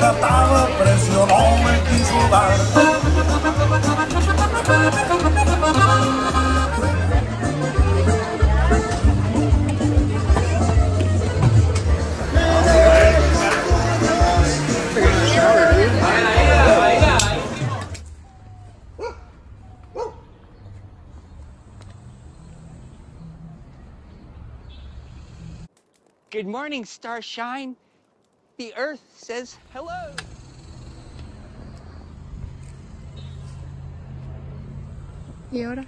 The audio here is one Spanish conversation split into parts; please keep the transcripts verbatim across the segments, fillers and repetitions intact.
trataba, precio no me quiso dar. Good morning, Starshine. The Earth says hello. ¿Y ahora?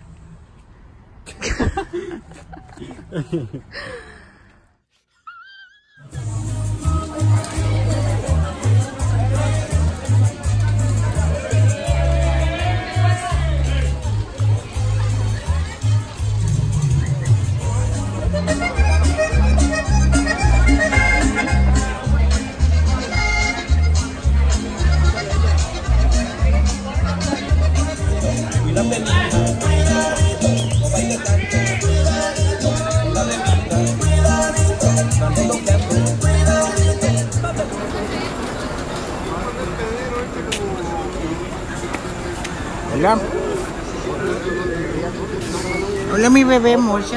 Hola. Hola, mi bebé mocha.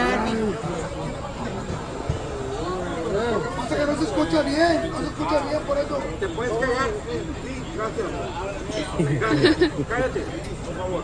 Pasa que no se escucha bien, no se escucha bien por eso. ¿Te puedes callar? Sí, gracias. Cállate, cállate, por favor.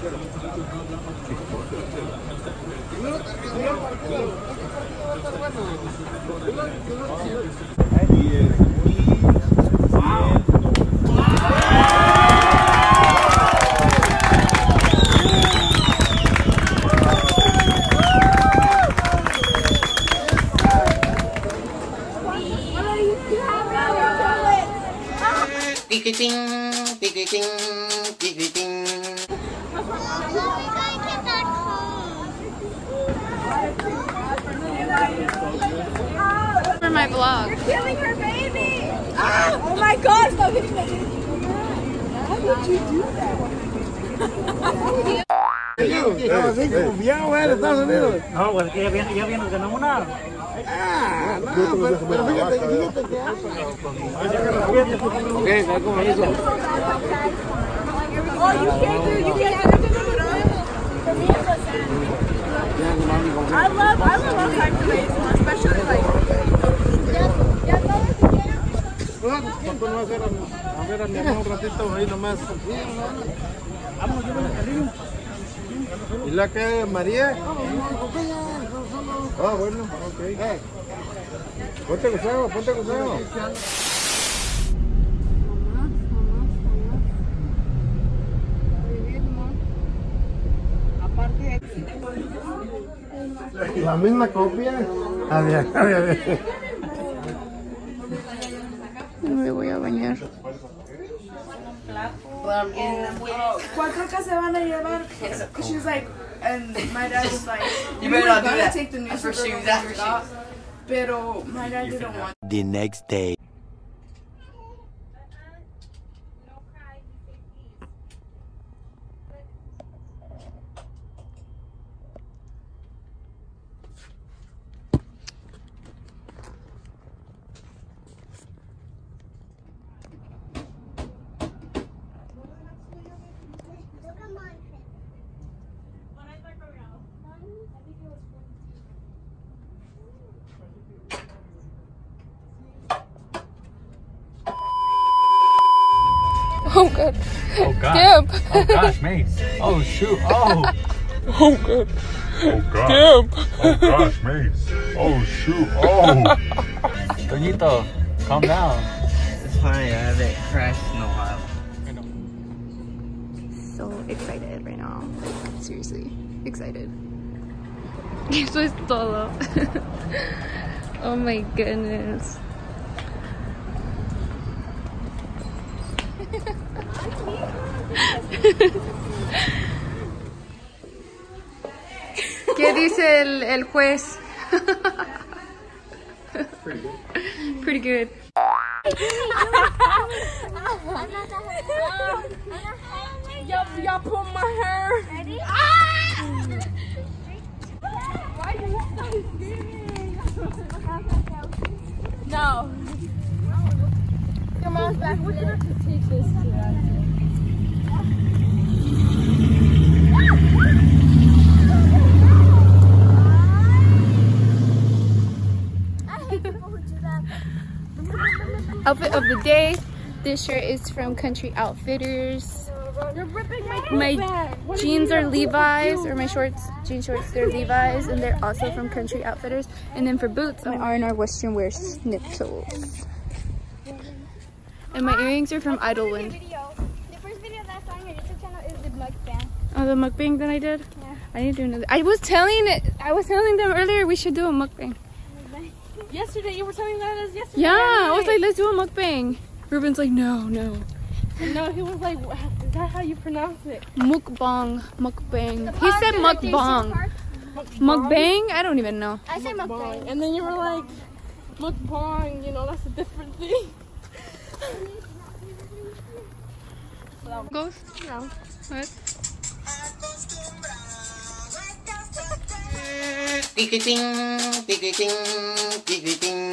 Tiquitín, tiquitín, tiquitín. For my vlog. Killing her baby! Ah, oh my god, stop hitting my baby! How would you do that? Estamos así como bien, güey, en Estados Unidos. No, pues que ya viene, ya viene, ganamos una. Ah, no, pero, pero fíjate, fíjate que Ok, ¿sabes cómo hizo? Oh, you can't do, you can't have it for me. It's so sad. I love, I love all kinds of ways, especially like. ¿Cuánto no va a hacer a ver a mi hermano un ratito ahí nomás? Vamos, yo voy a salir. ¿Y la que María? Ah, bueno, ok. Ponte gusano, ponte gusano. La misma copia. A ver, a ver, a ver. Me voy a bañar. Cuatro que se van a llevar. She was like, and my dad was like, You we better were not do gonna that. take the That's for newspaper shoes, when that's we for got, shoes. pero my dad didn't want. The next day. Oh god. Oh god. Dip. Oh gosh, Mace. Oh shoot. Oh. Oh god. Oh god. Dip. Oh gosh, Mace. Oh shoot. Oh. Toñito, calm down. It's funny, I haven't crashed in a while. So excited right now. Seriously, excited. Eso es todo. Oh my goodness. ¿Qué dice el, el juez? Pretty good. Pretty good. Y'all pull my hair. Ready? Ah! Why are you so screaming? No. Your mom's back with have to take this to that. Outfit of the day. This shirt is from Country Outfitters. You're ripping my My bag. jeans are Levi's, or my shorts, jean shorts, they're Levi's, and they're also from Country Outfitters. And then for boots, my R and R Western Wear Schnitzels. And my earrings are from Idlewind. The first video that I saw on your YouTube channel is the mukbang. Oh, the mukbang that I did? Yeah. I need to do another. I was telling it. I was telling them earlier we should do a mukbang. Yesterday, you were telling that us yesterday. Yeah, I was right? like, let's do a mukbang. Ruben's like, no, no. No, he was like, "Wow, is that how you pronounce it? Mukbang, mukbang. He said mukbang. Mukbang? I don't even know. I say mukbang. And then you were like, mukbang, you know, that's a different thing. Ghost? No. What? Tiquitín, tiquitín, tiquitín.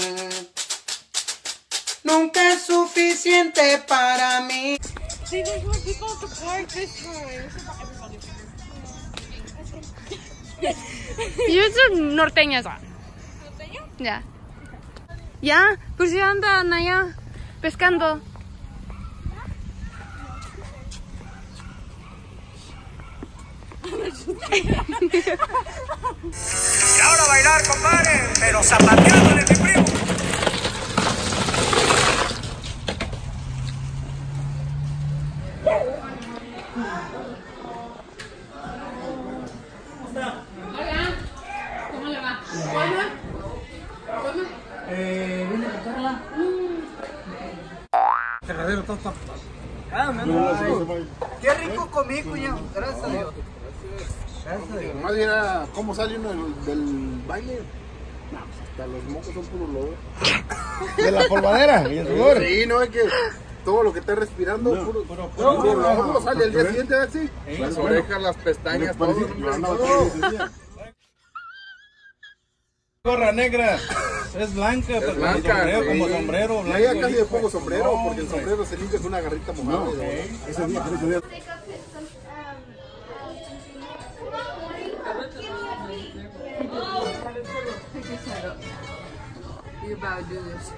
Nunca es suficiente para mí. See, there's more people at the park this time. You're norteñas. ¿Norteño? Ya. Ya, pues ya andan allá pescando. Y ahora bailar, compadre, pero zapateándole, mi primo. ¿Cómo le va? Eh, vine a buscarla. Cagadero, todo. Ah, qué rico comí, cuñado. Gracias a Dios. Gracias a Dios. Más bien era cómo sale uno del, del baile. No, pues hasta los mocos son puros lobos. De la polvadera y el sudor. Sí, no es que todo lo que está respirando, no, puro, puro, puro, no, puro no, lobo. no, Sale el día siguiente así. Sí, Las bueno. orejas, las pestañas, todo. Yo andaba No. ese día. Gorra negra, es blanca, Es pero blanca, sombrero, sí. como sombrero Ya, blanco. ya casi le pongo sombrero, No, porque el hombre. sombrero se limpia con una garrita mojada. No, y de- ese día, ese día. You're about to do this.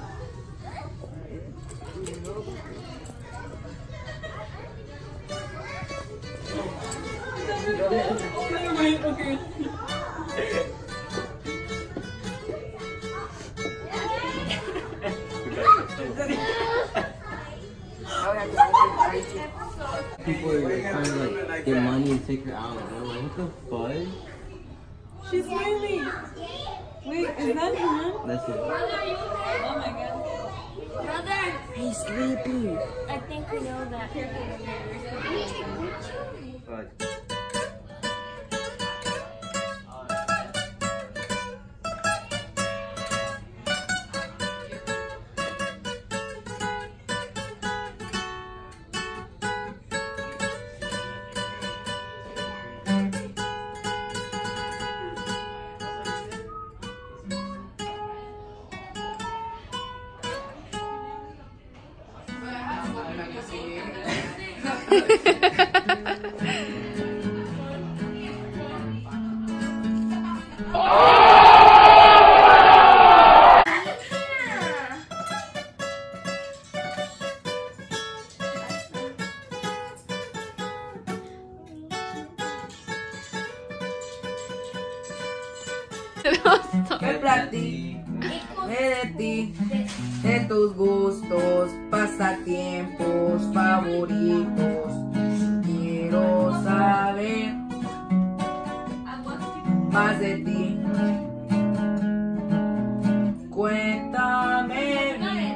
Okay. People are like, trying to like get money and take her out. And I'm like, what the fuck? She's smiling. Wait, is that him? That's it. Oh my god. Brother! He's sleeping. I think we know that. Fuck. Que platique de ti, de tus gustos, pasatiempos favoritos. Quiero saber más de ti. Cuéntame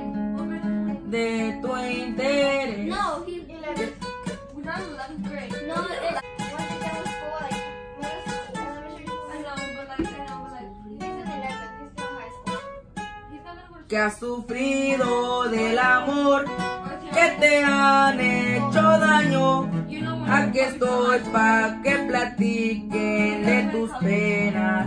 de tu interés. No, he eleven. We're not eleventh grade. No, it's when I go to school, like middle school, elementary school. I know, but like I know, but like he's in eleventh. He's still in high school. He's not gonna go to Que has sufrido del amor, que te han hecho daño. Aquí estoy pa' que platiquen de tus penas.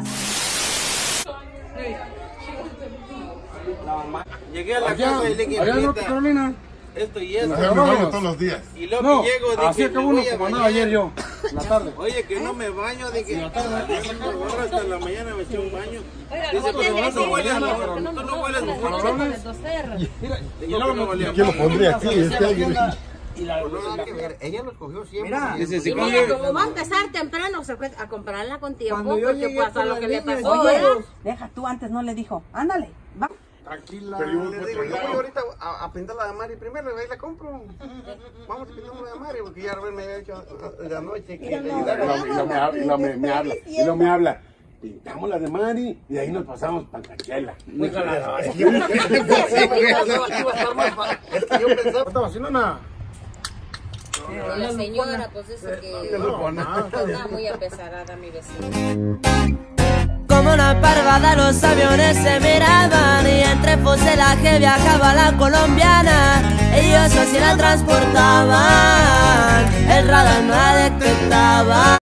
Llegué a la Allá, casa y le dije, allá en North "Neta, Carolina. esto y esto. O sea, me baño todos los días. Y luego No, que llego, dije, así que me uno voy a como andaba bañar. ayer yo, en la tarde. Oye, que no me baño, dije, ahora hasta la mañana me eché un baño. Dice, pero no, no hueles, tú no hueles mucho. Mira, Y luego no huele. ¿Quién lo pondría aquí? Este, y la, Ella lo escogió siempre. mira, Dice, si Y come- mira, como va a empezar temprano, se fue a comprarla con tiempo, Cuando yo porque llegué pasa con lo la que le niña, pasó, oye, ¿verdad? Deja tú, antes no le dijo, ándale, va. tranquila. Pero yo voy Le por digo, otro yo voy lado. ahorita a, a pintar la de Mari primero, ahí la compro. Vamos a pintar la de Mari, porque ya Robert me había dicho de anoche que le Y lo, ayudara. y lo me, habla, y lo me, me habla. Y lo me habla. Pintamos la de Mari y de ahí nos pasamos para Cachela. Es que yo ¿Estás vacilona? La señora, pues eso que está muy apesarada, mi vecina. Como una parvada los aviones se miraban y entre fuselaje viajaba la colombiana. Ellos así la transportaban, el radar no la detectaba.